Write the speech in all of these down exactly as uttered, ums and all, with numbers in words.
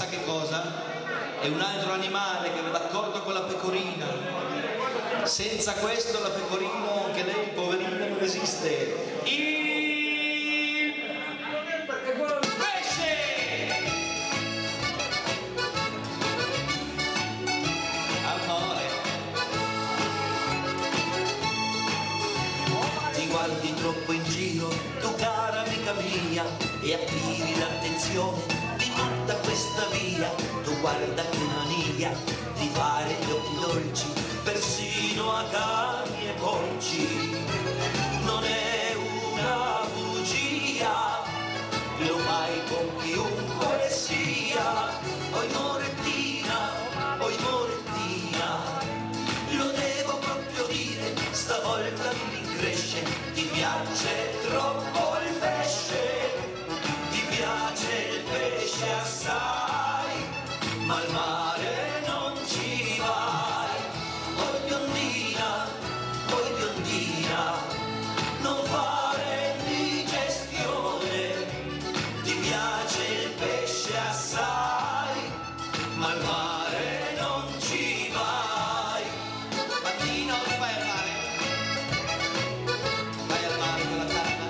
sa che cosa? È un altro animale che va d'accordo con la pecorina. Senza questo la pecorina, anche lei, poverina, non esiste. Il pesce! Amore. Ti guardi troppo in giro, tu cara amica mia, e attiri l'attenzione di tutta questa via. Tu guarda che mania di fare gli occhi dolci persino a cani e porci. Non è una bugia, lo fai con chiunque sia. Oi Morettina, oi Morettina, lo devo proprio dire, stavolta mi rincresce. Ti piace troppo il pesce, ti piace il pesce assai, ma al mare non ci vai. Oi biondina, oi biondina, non fare indigestione. Ti piace il pesce assai, ma al mare non ci vai. Mattino, dove vai al mare? Vai al mare con la canna?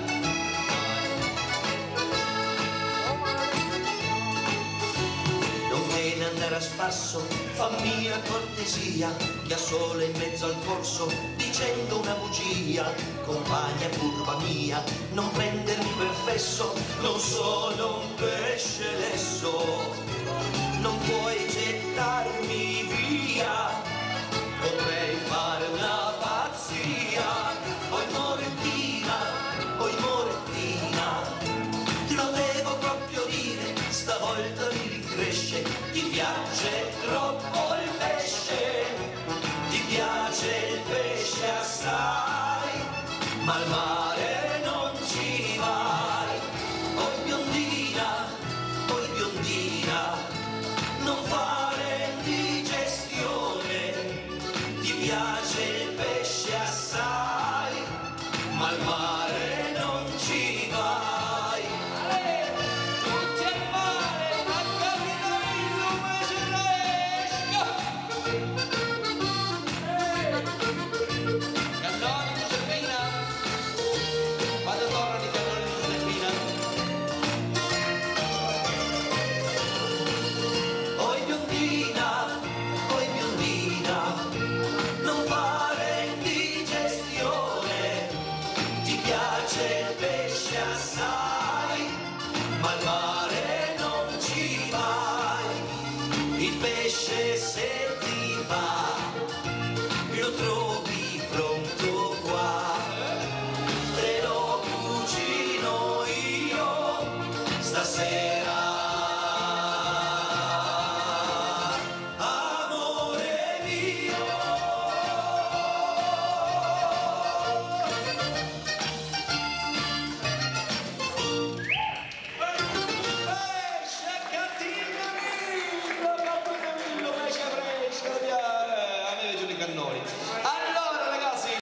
Non te ne andare a spasso, fammi la cortesia, che a sole in mezzo al corso, dicendo una bugia. Compagna furba mia, non prendermi per fesso, non sono un pesce lesso. Non puoi gettarmi via, potrei fare una pazzia. Oi Morettina, oi Morettina, lo devo proprio dire, stavolta mi rincresce. Ti piace troppo il pesce, ti piace il pesce assai, ma al mare non ci vai. Oi biondina, oi biondina, non fare indigestione. Ti piace il pesce assai, ma al mare non ci vai. Tutti al mare, a capito come se ne esca. Cannoni di Giuseppina, quando torna di Cannoni di Giuseppina? Oi biondina, oi biondina, non fare indigestione. Ti piace il pesce assai, ma al mare non ci vai. Il pesce se ti va, lo trovi